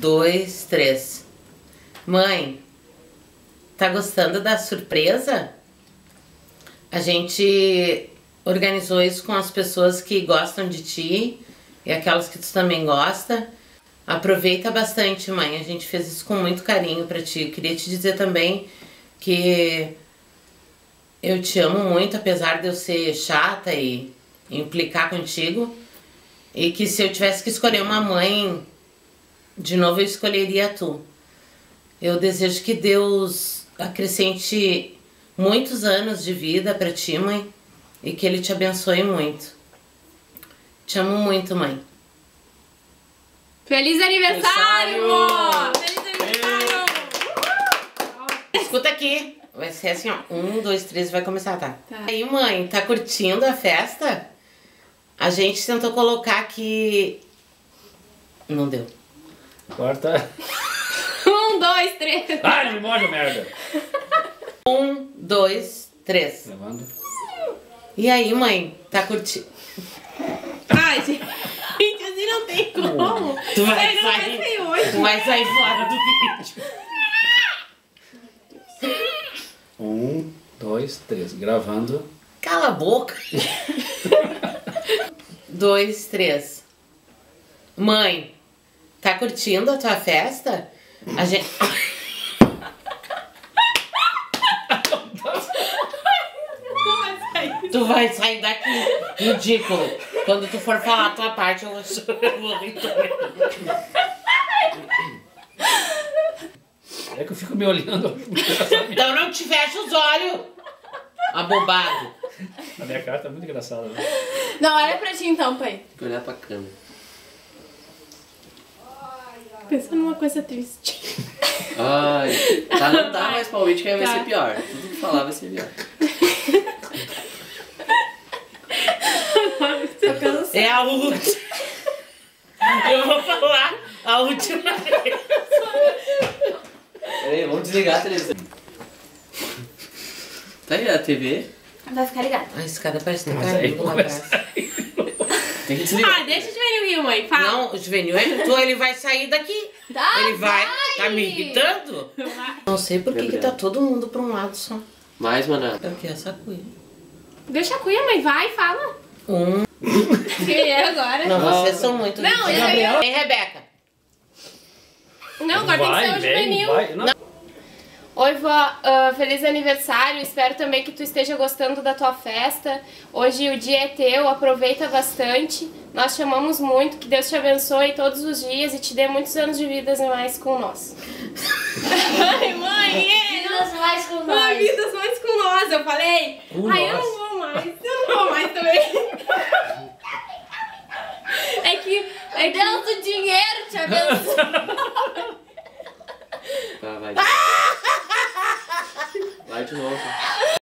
2, 3. Mãe, tá gostando da surpresa? A gente organizou isso com as pessoas que gostam de ti e aquelas que tu também gosta. Aproveita bastante, mãe. A gente fez isso com muito carinho pra ti. Queria te dizer também que eu te amo muito, apesar de eu ser chata e implicar contigo. E que se eu tivesse que escolher uma mãe, de novo eu escolheria tu. Eu desejo que Deus acrescente muitos anos de vida pra ti, mãe. E que Ele te abençoe muito. Te amo muito, mãe. Feliz aniversário, amor! Feliz aniversário! Escuta aqui. Vai ser assim, ó. 1, 2, 3, vai começar, tá? Aí, mãe, tá curtindo a festa? A gente tentou colocar aqui... Não deu. Corta. 1, 2, 3. Ah, ele morde a merda. 1, 2, 3. Gravando. E aí, mãe, tá curtindo? Ai, gente, assim não tem como. Tu vai Ele não sair. vai sair hoje. Tu vai sair fora do vídeo. 1, 2, 3. Gravando. Cala a boca. 2, 3. Mãe, tá curtindo a tua festa? A gente... Tu vai sair daqui, ridículo. Quando tu for falar a tua parte, eu vou rir também. É que eu fico me olhando. Então não te fecha os olhos, abobado. A minha cara tá muito engraçada, né? Não, olha pra ti então, pai. Tem que olhar pra câmera. Pensa numa coisa triste. Ai, tá, não dá mais palpite que aí vai ser pior. Tudo que falar vai ser pior. É a última. Eu vou falar a última vez. Peraí, vamos desligar a televisão. Tá aí a TV? Vai ficar ligado. A escada parece que tá Mas aí caindo lá começa. atrás. Tem que desligar. Ah, deixa de ver o Rio, mãe. Fala. Não, o juvenil é tu, ele vai sair daqui. Ele vai. Tá me irritando? Não sei por que tá todo mundo pra um lado só. Mais, mano. Eu quero essa cuia. Deixa a cuia, mãe. Vai, fala. 1. Quem é agora? Não, vocês são muito. Não, ridículos. eu ia- Vem, Rebeca. Não, agora tem que ser o juvenil. vai. Não. Oi, vó, feliz aniversário, espero também que tu esteja gostando da tua festa. Hoje o dia é teu, aproveita bastante. Nós te amamos muito, que Deus te abençoe todos os dias e te dê muitos anos de vida mais com nós. Ai, mãe, Vidas mais com Ai, nós. vidas mais com nós, eu falei. Ai, eu nós. não vou mais, eu não vou mais também. É que Deus do dinheiro te abençoe. Tá, vai. Vai de novo.